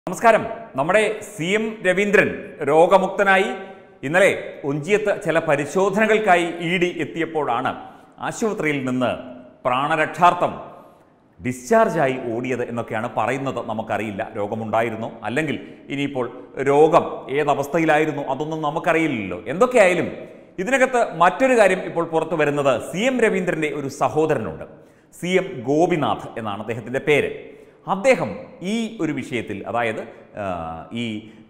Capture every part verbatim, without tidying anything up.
നമസ്കാരം. നമ്മുടെ C M Raveendran രോഗമുക്തനായി ഇന്നലെ ഒഞ്ചിയത്ത് ചില പരിശോധനകൾക്കായി ഇ ഡി എത്തിയപ്പോഴാണ് ആശുപത്രിയിൽ നിന്ന് പ്രാണരക്ഷാർത്ഥം ഡിസ്ചാർജായി ഓടിയത് എന്നൊക്കെയാണ് പറയുന്നത്. നമുക്കറിയില്ല രോഗമുണ്ടായിരുന്നോ അല്ലെങ്കിൽ ഇനിയിപ്പോൾ രോഗം ഏതവസ്ഥയിലായിരുന്നു അതൊന്നും നമുക്കറിയില്ലല്ലോ. എന്തൊക്കെയായാലും ഇതിനകത്ത് മറ്റൊരു കാര്യം ഇപ്പോൾ പുറത്തു വരുന്നത്, സി എം രവീന്ദ്രൻ്റെ ഒരു സഹോദരനുണ്ട്, സി എം ഗോപിനാഥ് എന്നാണ് അദ്ദേഹത്തിൻ്റെ പേര്. അദ്ദേഹം ഈ ഒരു വിഷയത്തിൽ, അതായത് ഈ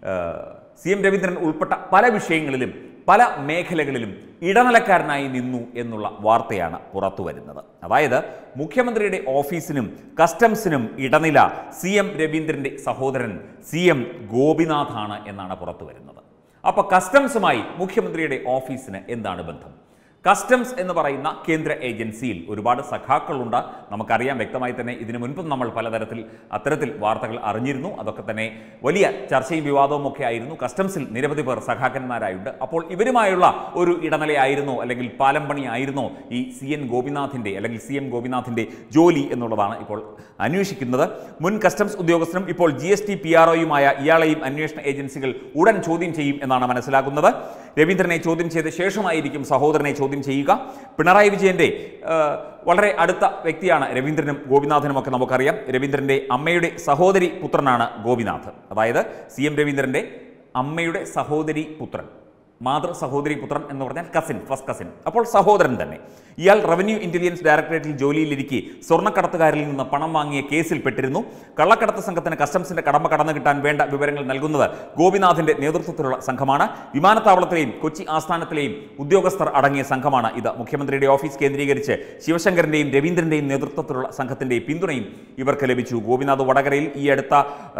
സി എം രവീന്ദ്രൻ ഉൾപ്പെട്ട പല വിഷയങ്ങളിലും പല മേഖലകളിലും ഇടനിലക്കാരനായി നിന്നു എന്നുള്ള വാർത്തയാണ് പുറത്തു വരുന്നത്. അതായത് മുഖ്യമന്ത്രിയുടെ ഓഫീസിനും കസ്റ്റംസിനും ഇടനില സി എം രവീന്ദ്രൻ്റെ സഹോദരൻ സി എം ഗോപിനാഥാണ് എന്നാണ് പുറത്തു വരുന്നത്. അപ്പോൾ കസ്റ്റംസുമായി മുഖ്യമന്ത്രിയുടെ ഓഫീസിന് എന്താണ് ബന്ധം? കസ്റ്റംസ് എന്ന് പറയുന്ന കേന്ദ്ര ഏജൻസിയിൽ ഒരുപാട് സഖാക്കളുണ്ട്. നമുക്കറിയാം, വ്യക്തമായി തന്നെ ഇതിനു മുൻപും നമ്മൾ പലതരത്തിൽ അത്തരത്തിൽ വാർത്തകൾ അറിഞ്ഞിരുന്നു. അതൊക്കെ തന്നെ വലിയ ചർച്ചയും വിവാദവും ഒക്കെ ആയിരുന്നു. കസ്റ്റംസിൽ നിരവധി പേർ സഖാക്കന്മാരായുണ്ട്. അപ്പോൾ ഇവരുമായുള്ള ഒരു ഇടനിലയായിരുന്നോ അല്ലെങ്കിൽ പാലം പണി ആയിരുന്നോ ഈ സി എൻ ഗോപിനാഥിൻ്റെ അല്ലെങ്കിൽ സി എം ഗോപിനാഥിൻ്റെ ജോലി എന്നുള്ളതാണ് ഇപ്പോൾ അന്വേഷിക്കുന്നത്. മുൻ കസ്റ്റംസ് ഉദ്യോഗസ്ഥനും ഇപ്പോൾ G S T P R ഒയുമായ ഇയാളെയും അന്വേഷണ ഏജൻസികൾ ഉടൻ ചോദ്യം ചെയ്യും എന്നാണ് മനസ്സിലാക്കുന്നത്. രവീന്ദ്രനെ ചോദ്യം ചെയ്ത ശേഷമായിരിക്കും സഹോദരനെ ചോദ്യം ചെയ്യുക. പിണറായി വിജയൻ്റെ വളരെ അടുത്ത വ്യക്തിയാണ് രവീന്ദ്രനും ഗോപിനാഥനും ഒക്കെ നമുക്കറിയാം. രവീന്ദ്രൻ്റെ അമ്മയുടെ സഹോദരി പുത്രനാണ് ഗോപിനാഥ്. അതായത് സി എം രവീന്ദ്രൻ്റെ അമ്മയുടെ സഹോദരി പുത്രൻ, മാതൃ സഹോദരി പുത്രൻ എന്ന് പറഞ്ഞാൽ കസിൻ, ഫസ്റ്റ് കസിൻ, അപ്പോൾ സഹോദരൻ തന്നെ. ഇയാൾ റവന്യൂ ഇന്റലിജൻസ് ഡയറക്ടറേറ്റിൽ ജോലിയിലിരിക്കെ സ്വർണ്ണക്കടത്തുകാരിൽ നിന്ന് പണം വാങ്ങിയ കേസിൽ പെട്ടിരുന്നു. കള്ളക്കടത്ത് സംഘത്തിന് കസ്റ്റംസിന്റെ കടമ കടന്നു കിട്ടാൻ വേണ്ട വിവരങ്ങൾ നൽകുന്നത് ഗോപിനാഥിന്റെ നേതൃത്വത്തിലുള്ള സംഘമാണ്. വിമാനത്താവളത്തിലെയും കൊച്ചി ആസ്ഥാനത്തിലെയും ഉദ്യോഗസ്ഥർ അടങ്ങിയ സംഘമാണ് ഇത്. മുഖ്യമന്ത്രിയുടെ ഓഫീസ് കേന്ദ്രീകരിച്ച് ശിവശങ്കറിന്റെയും രവീന്ദ്രന്റെയും നേതൃത്വത്തിലുള്ള സംഘത്തിന്റെ പിന്തുണയും ഇവർക്ക് ലഭിച്ചു. ഗോപിനാഥ് വടകരയിൽ ഈ അടുത്ത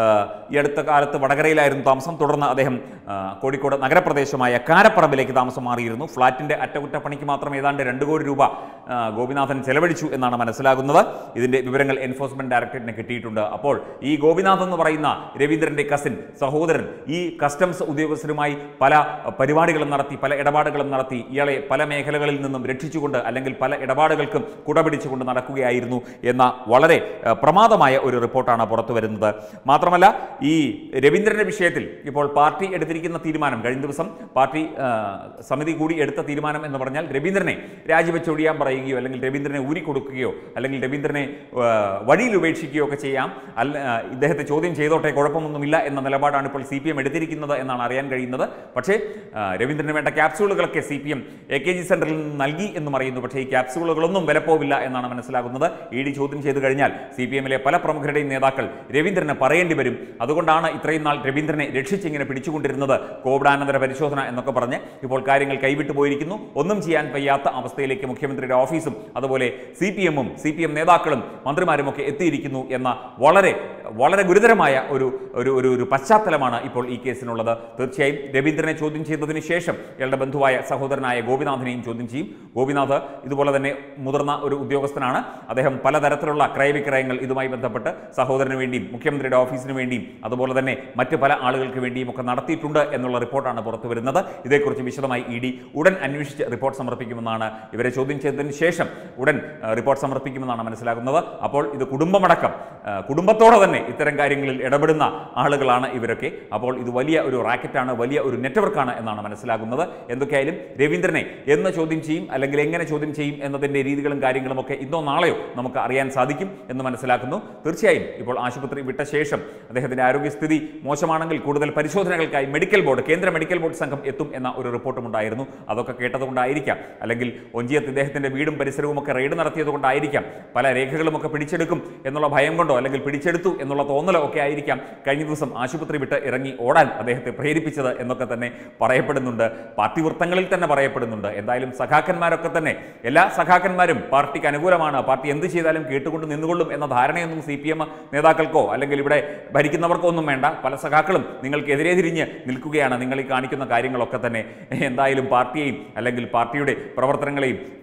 ഈ അടുത്ത കാലത്ത് വടകരയിലായിരുന്നു താമസം. തുടർന്ന് അദ്ദേഹം കോഴിക്കോട് നഗരപ്രദേശമായ കാരപ്പറമ്പിലേക്ക് താമസം മാറിയിരുന്നു. ഫ്ളാറ്റിന്റെ അറ്റകുറ്റപ്പണിക്ക് മാത്രം ഏതാണ്ട് രണ്ട് കോടി രൂപ ഗോപിനാഥൻ ചെലവഴിച്ചു എന്നാണ് മനസ്സിലാകുന്നത്. ഇതിന്റെ വിവരങ്ങൾ എൻഫോഴ്സ്മെന്റ് ഡയറക്ടറേറ്റിന് കിട്ടിയിട്ടുണ്ട്. അപ്പോൾ ഈ ഗോപിനാഥ് എന്ന് പറയുന്ന രവീന്ദ്രന്റെ കസിൻ സഹോദരൻ ഈ കസ്റ്റംസ് ഉദ്യോഗസ്ഥരുമായി പല പരിപാടികളും നടത്തി, പല ഇടപാടുകളും നടത്തി, ഇയാളെ പല മേഖലകളിൽ നിന്നും രക്ഷിച്ചുകൊണ്ട് അല്ലെങ്കിൽ പല ഇടപാടുകൾക്കും കുടപിടിച്ചുകൊണ്ട് നടക്കുകയായിരുന്നു എന്ന വളരെ പ്രമാദമായ ഒരു റിപ്പോർട്ടാണ് പുറത്തു വരുന്നത്. മാത്രമല്ല, ഈ രവീന്ദ്രന്റെ വിഷയത്തിൽ ഇപ്പോൾ പാർട്ടി എടുത്തിരിക്കുന്ന തീരുമാനം, കഴിഞ്ഞ ദിവസം പാർട്ടി സമിതി കൂടി എടുത്ത തീരുമാനം എന്ന് പറഞ്ഞാൽ രവീന്ദ്രനെ രാജിവെച്ചൊഴിയാൻ പറയുകയോ അല്ലെങ്കിൽ രവീന്ദ്രനെ ഊരിക്കൊടുക്കുകയോ അല്ലെങ്കിൽ രവീന്ദ്രനെ വഴിയിൽ ഉപേക്ഷിക്കുകയോ ഒക്കെ ചെയ്യാം. അല്ല, ഇദ്ദേഹത്തെ ചോദ്യം ചെയ്തോട്ടെ, കുഴപ്പമൊന്നുമില്ല എന്ന നിലപാടാണ് ഇപ്പോൾ സി പി എം എടുത്തിരിക്കുന്നത് എന്നാണ് അറിയാൻ കഴിയുന്നത്. പക്ഷേ രവീന്ദ്രന് വേണ്ട ക്യാപ്സ്യൂളുകളൊക്കെ C P M A K G സെന്ററിൽ നിന്ന് നൽകി എന്നും അറിയുന്നു. പക്ഷേ ഈ ക്യാപ്സ്യൂളുകളൊന്നും വിലപ്പോവില്ല എന്നാണ് മനസ്സിലാകുന്നത്. ഇ ഡി ചോദ്യം ചെയ്ത് കഴിഞ്ഞാൽ സി പി എമ്മിലെ പല പ്രമുഖരുടെയും നേതാക്കൾ രവീന്ദ്രന് പറയേണ്ടി വരും. അതുകൊണ്ടാണ് ഇത്രയും നാൾ രവീന്ദ്രനെ രക്ഷിച്ചിങ്ങനെ പിടിച്ചുകൊണ്ടിരുന്നത്, കോവിഡാനന്തര പരിശോധന എന്നൊക്കെ പറഞ്ഞ്. ഇപ്പോൾ കാര്യങ്ങൾ കൈവിട്ടു പോയിരിക്കുന്നു. ഒന്നും ചെയ്യാൻ വയ്യാത്ത അവസ്ഥയിലേക്ക് മുഖ്യമന്ത്രിയുടെ ഓഫീസും അതുപോലെ സി പി എമ്മും സി പി എം നേതാക്കളും മന്ത്രിമാരും ഒക്കെ എത്തിയിരിക്കുന്നു എന്ന വളരെ വളരെ ഗുരുതരമായ ഒരു ഒരു ഒരു പശ്ചാത്തലമാണ് ഇപ്പോൾ ഈ കേസിനുള്ളത്. തീർച്ചയായും രവീന്ദ്രനെ ചോദ്യം ചെയ്തതിന് ശേഷം ഇയാളുടെ ബന്ധുവായ സഹോദരനായ ഗോപിനാഥിനെയും ചോദ്യം ചെയ്യും. ഗോപിനാഥ് ഇതുപോലെ തന്നെ മുതിർന്ന ഒരു ഉദ്യോഗസ്ഥനാണ്. അദ്ദേഹം പലതരത്തിലുള്ള ക്രയവിക്രയങ്ങൾ ഇതുമായി ബന്ധപ്പെട്ട് സഹോദരന് വേണ്ടിയും മുഖ്യമന്ത്രിയുടെ ഓഫീസിന് വേണ്ടിയും അതുപോലെ തന്നെ മറ്റ് പല ആളുകൾക്ക് വേണ്ടിയും ഒക്കെ നടത്തിയിട്ടുണ്ട് എന്നുള്ള റിപ്പോർട്ടാണ് പുറത്തു വരുന്നത്. ഇതേക്കുറിച്ച് വിശദമായി ഇ ഡി ഉടൻ അന്വേഷിച്ച് റിപ്പോർട്ട് സമർപ്പിക്കുമെന്നാണ്, ഇവരെ ചോദ്യം ചെയ്തതിന് ശേഷം ഉടൻ റിപ്പോർട്ട് സമർപ്പിക്കുമെന്നാണ് മനസ്സിലാകുന്നത്. അപ്പോൾ ഇത് കുടുംബമടക്കം കുടുംബത്തോടെ തന്നെ ഇത്തരം കാര്യങ്ങളിൽ ഇടപെടുന്ന ആളുകളാണ് ഇവരൊക്കെ. അപ്പോൾ ഇത് വലിയ ഒരു റാക്കറ്റാണ്, വലിയ ഒരു നെറ്റ്വർക്കാണ് എന്നാണ് മനസ്സിലാകുന്നത്. എന്തൊക്കെയായാലും രവീന്ദ്രനെ എന്ന് ചോദ്യം ചെയ്യും അല്ലെങ്കിൽ എങ്ങനെ ചോദ്യം ചെയ്യും എന്നതിൻ്റെ രീതികളും കാര്യങ്ങളും ഒക്കെ ഇന്നോ നാളെയോ നമുക്ക് അറിയാൻ സാധിക്കും എന്ന് മനസ്സിലാക്കുന്നു. തീർച്ചയായും ഇപ്പോൾ ആശുപത്രി വിട്ട ശേഷം അദ്ദേഹത്തിൻ്റെ ആരോഗ്യസ്ഥിതി മോശമാണെങ്കിൽ കൂടുതൽ പരിശോധനകൾക്കായി മെഡിക്കൽ ബോർഡ്, കേന്ദ്ര മെഡിക്കൽ ബോർഡ് സംഘം എത്തും എന്ന ഒരു റിപ്പോർട്ടും ഉണ്ടായിരുന്നു. അതൊക്കെ കേട്ടതുകൊണ്ടായിരിക്കാം, അല്ലെങ്കിൽ ഒഞ്ചിയത്ത് ഇദ്ദേഹത്തിൻ്റെ വീടും പരിസരവും ഒക്കെ റെയ്ഡ് നടത്തിയത് കൊണ്ടായിരിക്കാം, പല രേഖകളും ഒക്കെ പിടിച്ചെടുക്കും എന്നുള്ള ഭയം കൊണ്ടോ അല്ലെങ്കിൽ പിടിച്ചെടുത്തു എന്നുള്ള തോന്നലോ ഒക്കെ ആയിരിക്കാം കഴിഞ്ഞ ദിവസം ആശുപത്രി വിട്ട് ഇറങ്ങി ഓടാൻ അദ്ദേഹത്തെ പ്രേരിപ്പിച്ചത് എന്നൊക്കെ തന്നെ പറയപ്പെടുന്നുണ്ട്. പാർട്ടി വൃത്തങ്ങളിൽ തന്നെ പറയപ്പെടുന്നുണ്ട്. എന്തായാലും സഖാക്കന്മാരൊക്കെ തന്നെ, എല്ലാ സഖാക്കന്മാരും പാർട്ടിക്ക് അനുകൂലമാണ്, പാർട്ടി എന്ത് ചെയ്താലും കേട്ടുകൊണ്ട് നിന്നുകൊള്ളും എന്ന ധാരണയൊന്നും സി പി എം നേതാക്കൾക്കോ അല്ലെങ്കിൽ ഇവിടെ ഭരിക്കുന്നവർക്കോ ഒന്നും വേണ്ട. പല സഖാക്കളും നിങ്ങൾക്കെതിരെ തിരിഞ്ഞ് നിൽക്കുകയാണ്. നിങ്ങൾ ഈ കാണിക്കുന്ന കാര്യങ്ങളൊക്കെ തന്നെ എന്തായാലും പാർട്ടിയെയും അല്ലെങ്കിൽ പാർട്ടിയുടെ പ്രവർത്തനങ്ങളെയും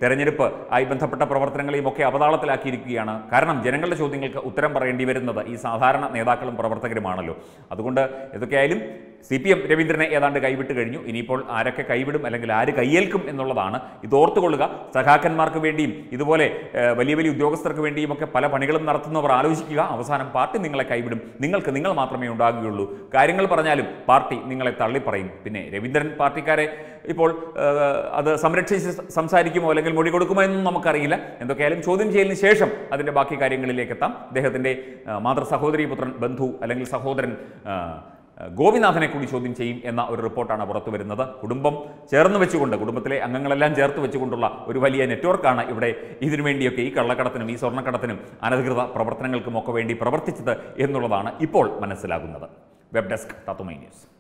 തെരഞ്ഞെടുപ്പ് ആയി ബന്ധപ്പെട്ട പ്രവർത്തനങ്ങളെയും ഒക്കെ അവതാളത്തിലാക്കിയിരിക്കുകയാണ്. കാരണം ജനങ്ങളുടെ ചോദ്യങ്ങൾക്ക് ഉത്തരം പറയേണ്ടി വരുന്നത് ഈ സാധാരണ നേതാക്കളും പ്രവർത്തകരുമാണല്ലോ. അതുകൊണ്ട് എന്തൊക്കെയായാലും സി പി എം രവീന്ദ്രനെ ഏതാണ്ട് കൈവിട്ട് കഴിഞ്ഞു. ഇനിയിപ്പോൾ ആരൊക്കെ കൈവിടും അല്ലെങ്കിൽ ആര് കയ്യേൽക്കും എന്നുള്ളതാണ്. ഇത് ഓർത്തുകൊള്ളുക. സഖാക്കന്മാർക്ക് വേണ്ടിയും ഇതുപോലെ വലിയ വലിയ ഉദ്യോഗസ്ഥർക്ക് വേണ്ടിയും ഒക്കെ പല പണികളും നടത്തുന്നവർ ആലോചിക്കുക. അവസാനം പാർട്ടി നിങ്ങളെ കൈവിടും. നിങ്ങൾക്ക് നിങ്ങൾ മാത്രമേ ഉണ്ടാകുകയുള്ളൂ. കാര്യങ്ങൾ പറഞ്ഞാലും പാർട്ടി നിങ്ങളെ തള്ളിപ്പറയും. പിന്നെ രവീന്ദ്രൻ പാർട്ടിക്കാരെ ഇപ്പോൾ അത് സംരക്ഷിച്ച് സംസാരിക്കുമോ അല്ലെങ്കിൽ മൊഴി കൊടുക്കുമോ എന്നൊന്നും നമുക്കറിയില്ല. എന്തൊക്കെയായാലും ചോദ്യം ചെയ്യലിന് ശേഷം അതിൻ്റെ ബാക്കി കാര്യങ്ങളിലേക്ക് എത്താം. അദ്ദേഹത്തിൻ്റെ മാതൃ സഹോദരി പുത്രൻ ബന്ധു അല്ലെങ്കിൽ സഹോദരൻ ഗോപിനാഥനെ കൂടി ചോദ്യം ചെയ്യും എന്ന ഒരു റിപ്പോർട്ടാണ് പുറത്തു വരുന്നത്. കുടുംബം ചേർന്ന് വെച്ചുകൊണ്ട്, കുടുംബത്തിലെ അംഗങ്ങളെല്ലാം ചേർത്ത് വെച്ചുകൊണ്ടുള്ള ഒരു വലിയ നെറ്റ്വർക്കാണ് ഇവിടെ ഇതിനു വേണ്ടിയൊക്കെ ഈ കള്ളക്കടത്തിനും ഈ സ്വർണ്ണക്കടത്തിനും അനധികൃത പ്രവർത്തനങ്ങൾക്കും ഒക്കെ വേണ്ടി പ്രവർത്തിച്ചത് എന്നുള്ളതാണ് ഇപ്പോൾ മനസ്സിലാകുന്നത്. Web desk Tatwamayi news.